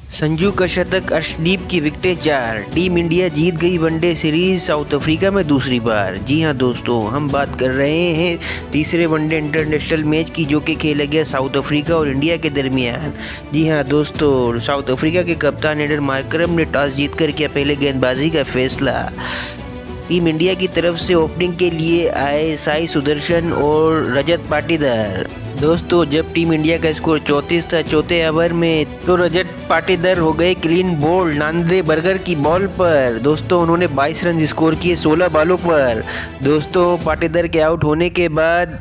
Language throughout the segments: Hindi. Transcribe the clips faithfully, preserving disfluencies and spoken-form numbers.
संजू का शतक, अर्शदीप की विकेटें चार। टीम इंडिया जीत गई वनडे सीरीज साउथ अफ्रीका में दूसरी बार। जी हां दोस्तों, हम बात कर रहे हैं तीसरे वनडे इंटरनेशनल मैच की, जो कि खेला गया साउथ अफ्रीका और इंडिया के दरमियान। जी हां दोस्तों, साउथ अफ्रीका के कप्तान एडन मार्करम ने टॉस जीतकर किया पहले गेंदबाजी का फैसला। टीम इंडिया की तरफ से ओपनिंग के लिए आए साई सुदर्शन और रजत पाटीदार। दोस्तों, जब टीम इंडिया का स्कोर चौंतीस था चौथे ओवर में, तो रजत पाटीदार हो गए क्लीन बोल्ड नांद्रे बर्गर की बॉल पर। दोस्तों, उन्होंने बाईस रन स्कोर किए सोलह बॉलों पर। दोस्तों, पाटीदार के आउट होने के बाद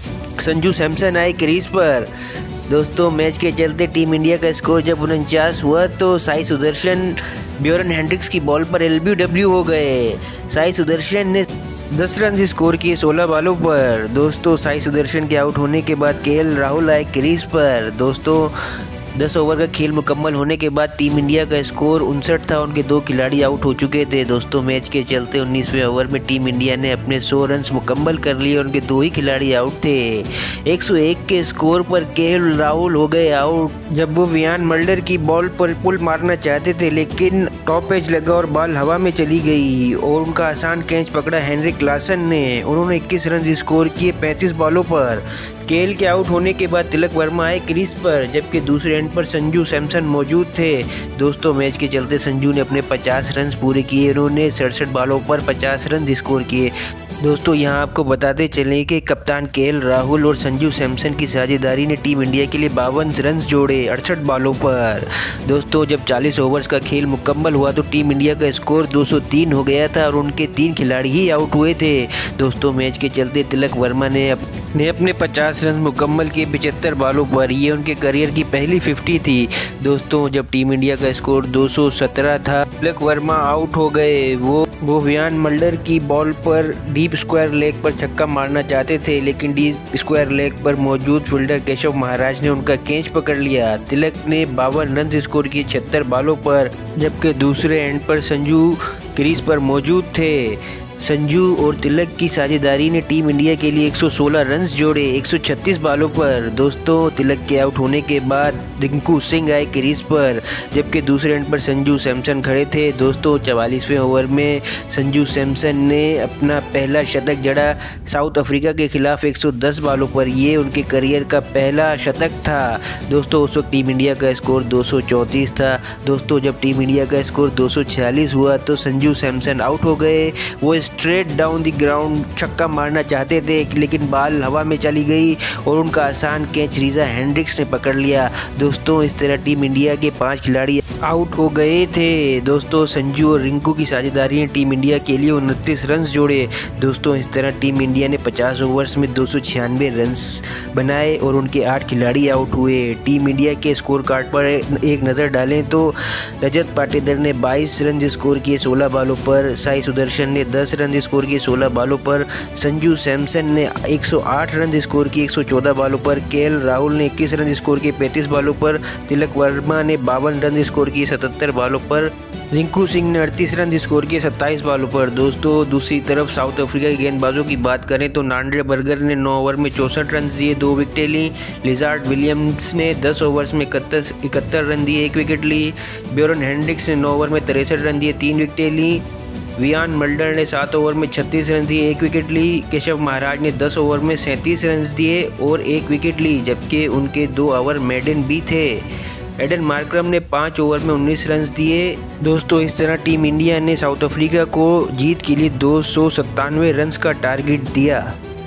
संजू सैमसन आए क्रीज पर। दोस्तों, मैच के चलते टीम इंडिया का स्कोर जब उनचास हुआ तो साई सुदर्शन ब्योरन हेंड्रिक्स की बॉल पर एल बी डब्ल्यू हो गए। साई सुदर्शन ने दस रन स्कोर किए सोलह बॉलों पर। दोस्तों, साई सुदर्शन के आउट होने के बाद के एल राहुल आए क्रीज पर। दोस्तों, दस ओवर का खेल मुकम्मल होने के बाद टीम इंडिया का स्कोर उनसठ था। उनके दो खिलाड़ी आउट हो चुके थे। दोस्तों, मैच के चलते उन्नीसवें ओवर में टीम इंडिया ने अपने सौ रन मुकम्मल कर लिए। उनके दो ही खिलाड़ी आउट थे। एक सौ एक के स्कोर पर के एल राहुल हो गए आउट, जब वो वियान मल्डर की बॉल पर पुल मारना चाहते थे, लेकिन टॉप एज लगा और बॉल हवा में चली गई और उनका आसान कैच पकड़ा हेनरिक क्लासन ने। उन्होंने इक्कीस रन स्कोर किए पैंतीस बॉलों पर। केएल के आउट होने के बाद तिलक वर्मा आए क्रीज पर, जबकि दूसरे एंड पर संजू सैमसन मौजूद थे। दोस्तों, मैच के चलते संजू ने अपने पचास रन पूरे किए। उन्होंने सड़सठ बॉलों पर पचास रन स्कोर किए। दोस्तों, यहाँ आपको बताते चलें कि कप्तान के एल राहुल और संजू सैमसन की साझेदारी ने टीम इंडिया के लिए बावन रन जोड़े अड़सठ बॉलों पर। दोस्तों, जब चालीस ओवर्स का खेल मुकम्मल हुआ तो टीम इंडिया का स्कोर दो सौ तीन हो गया था और उनके तीन खिलाड़ी ही आउट हुए थे। दोस्तों, मैच के चलते तिलक वर्मा ने अप, ने अपने पचास रन मुकम्मल किए पचहत्तर बॉलों पर। ये उनके करियर की पहली फिफ्टी थी। दोस्तों, जब टीम इंडिया का स्कोर दो सौ सत्रह था, तिलक वर्मा आउट हो गए। वो वो वियान मल्डर की बॉल पर डीप स्क्वायर लेग पर छक्का मारना चाहते थे, लेकिन डीप स्क्वायर लेग पर मौजूद फील्डर केशव महाराज ने उनका कैच पकड़ लिया। तिलक ने बावन रन स्कोर किए छिहत्तर बॉलों पर, जबकि दूसरे एंड पर संजू क्रीज पर मौजूद थे। संजू और तिलक की साझेदारी ने टीम इंडिया के लिए एक सौ सोलह रन जोड़े एक सौ छत्तीस बॉलों पर। दोस्तों, तिलक के आउट होने के बाद रिंकू सिंह आए क्रीज पर, जबकि दूसरे एंड पर संजू सैमसन खड़े थे। दोस्तों, चवालीसवें ओवर में संजू सैमसन ने अपना पहला शतक जड़ा साउथ अफ्रीका के खिलाफ एक सौ दस बॉलों पर। ये उनके करियर का पहला शतक था। दोस्तों, उस वक्त टीम इंडिया का स्कोर दो सौ चौंतीस था। दोस्तों, जब टीम इंडिया का स्कोर दो सौ छियालीस हुआ तो संजू सैमसन आउट हो गए। वो स्ट्रेट डाउन द ग्राउंड छक्का मारना चाहते थे, लेकिन बॉल हवा में चली गई और उनका आसान कैच रीजा हेंड्रिक्स ने पकड़ लिया। दोस्तों, इस तरह टीम इंडिया के पांच खिलाड़ी आउट हो गए थे। दोस्तों, संजू और रिंकू की साझेदारी ने टीम इंडिया के लिए उनतीस रन जोड़े। दोस्तों, इस तरह टीम इंडिया ने पचास ओवर्स में दो सौ छियानवे रन बनाए और उनके आठ खिलाड़ी आउट हुए। टीम इंडिया के स्कोर कार्ड पर एक नज़र डालें तो रजत पाटीदार ने बाईस रन स्कोर किए सोलह बॉलों पर। साई सुदर्शन ने दस रन स्कोर किए सोलह बॉलों पर। संजू सैमसन ने एक सौ आठ रन स्कोर किए एक सौ चौदह बॉलों पर। के एल राहुल ने इक्कीस रन स्कोर किए पैंतीस बॉलों पर। तिलक वर्मा ने बावन रन स्कोर किए सतहत्तर बॉलों पर। रिंकू सिंह ने अड़तीस रन स्कोर किए सत्ताईस बॉलों पर। दोस्तों, दूसरी तरफ साउथ अफ्रीका के गेंदबाजों की बात करें तो नांद्रे बर्गर ने नौ ओवर में चौंसठ रन दिए, दो विकेटें ली। लिजार्ड विलियम्स ने दस ओवर्स में इकहत्तर इकहत्तर रन दिए, एक विकेट ली। ब्योरन हेंड्रिक्स ने नौ ओवर में तिरसठ रन दिए, तीन विकेटें ली। वियान मल्डर ने सात ओवर में छत्तीस रन दिए, एक विकेट ली। केशव महाराज ने दस ओवर में सैंतीस रन दिए और एक विकेट ली, जबकि उनके दो ओवर मेडन भी थे। एडन मार्करम ने पाँच ओवर में उन्नीस रन दिए। दोस्तों, इस तरह टीम इंडिया ने साउथ अफ्रीका को जीत के लिए दो सौ सत्तानवे रन का टारगेट दिया।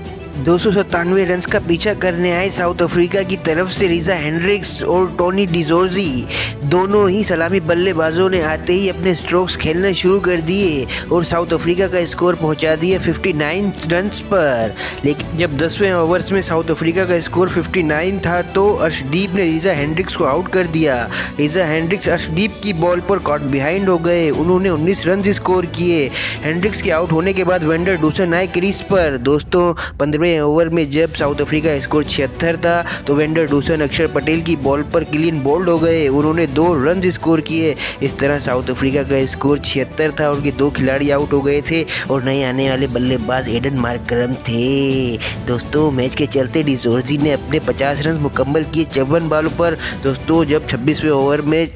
दो सौ सत्तानवे रन का पीछा करने आए साउथ अफ्रीका की तरफ से रीजा हेंड्रिक्स और टोनी डिजोर्जी, दोनों ही सलामी बल्लेबाजों ने आते ही अपने स्ट्रोक्स खेलना शुरू कर दिए और साउथ अफ्रीका का स्कोर पहुंचा दिया उनसठ रन पर। लेकिन जब दसवें ओवर्स में साउथ अफ्रीका का स्कोर उनसठ था तो अर्शदीप ने रीजा हेंड्रिक्स को आउट कर दिया। रीजा हेंड्रिक्स अर्शदीप की बॉल पर कॉट बिहाइंड हो गए। उन्होंने उन्नीस रन स्कोर किए। हेंड्रिक्स के आउट होने के बाद वेंडर डूसन आए क्रीज पर। दोस्तों, पंद्रहवें ओवर में जब साउथ अफ्रीका स्कोर छिहत्तर था तो वेंडर डूसन अक्षर पटेल की बॉल पर क्लीन बोल्ड हो गए। उन्होंने दो रन स्कोर किए। इस तरह साउथ अफ्रीका का स्कोर छिहत्तर था, उनके दो खिलाड़ी आउट हो गए थे और नए आने वाले बल्लेबाज एडन मार्करम थे। दोस्तों, मैच के चलते डिजोर्जी ने अपने पचास रन मुकम्मल किए चौवन बॉलों पर। दोस्तों, जब छब्बीसवें ओवर में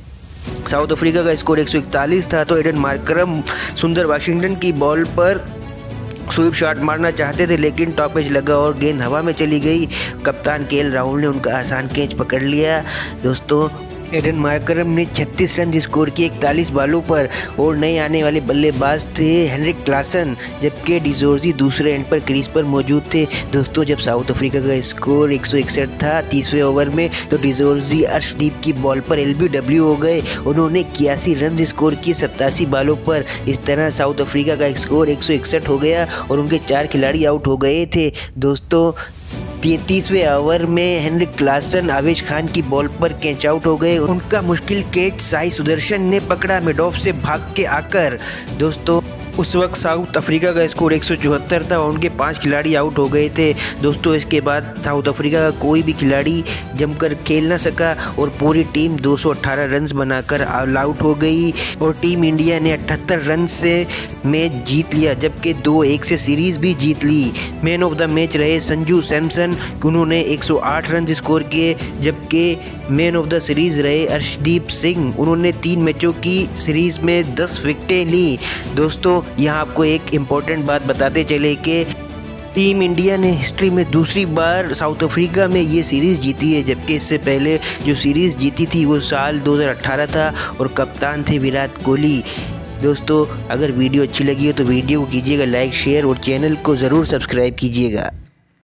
साउथ अफ्रीका का स्कोर एक सौ इकतालीस था। तो एडन मार्करम सुंदर वाशिंगटन की बॉल पर स्वीप शॉट मारना चाहते थे, लेकिन टॉपेज लगा और गेंद हवा में चली गई। कप्तान के एल राहुल ने उनका आसान कैच पकड़ लिया। दोस्तों एडन मार्करम ने छत्तीस रन स्कोर किए इकतालीस बालों पर और नए आने वाले बल्लेबाज थे हेनरिक क्लासन, जबकि डिजोर्जी दूसरे एंड पर क्रीज पर मौजूद थे। दोस्तों जब साउथ अफ्रीका का स्कोर एक सौ इकसठ था तीसवें ओवर में, तो डिजोर्जी अर्शदीप की बॉल पर एलबीडब्ल्यू हो गए। उन्होंने इक्यासी रन स्कोर किए सत्तासी बालों पर। इस तरह साउथ अफ्रीका का स्कोर एक सौ इकसठ हो गया और उनके चार खिलाड़ी आउट हो गए थे। दोस्तों तैंतीसवें ओवर में हेनरिक क्लासन आवेश खान की बॉल पर कैच आउट हो गए। उनका मुश्किल कैच साई सुदर्शन ने पकड़ा मिडऑफ से भाग के आकर। दोस्तों उस वक्त साउथ अफ्रीका का स्कोर एक सौ चौहत्तर था और उनके पांच खिलाड़ी आउट हो गए थे। दोस्तों इसके बाद साउथ अफ्रीका का कोई भी खिलाड़ी जमकर खेल ना सका और पूरी टीम दो सौ अठारह रन बनाकर ऑल आउट हो गई और टीम इंडिया ने अठहत्तर रन से मैच जीत लिया, जबकि दो एक से सीरीज भी जीत ली। मैन ऑफ द मैच रहे संजू सैमसन, उन्होंने एक सौ आठ रन स्कोर किए, जबकि मैन ऑफ द सीरीज रहे अर्शदीप सिंह, उन्होंने तीन मैचों की सीरीज में दस विकेटें ली। दोस्तों यहाँ आपको एक इम्पॉर्टेंट बात बताते चले कि टीम इंडिया ने हिस्ट्री में दूसरी बार साउथ अफ्रीका में ये सीरीज़ जीती है, जबकि इससे पहले जो सीरीज़ जीती थी वो साल दो हज़ार अठारह था और कप्तान थे विराट कोहली। दोस्तों अगर वीडियो अच्छी लगी हो तो वीडियो को कीजिएगा लाइक शेयर और चैनल को ज़रूर सब्सक्राइब कीजिएगा।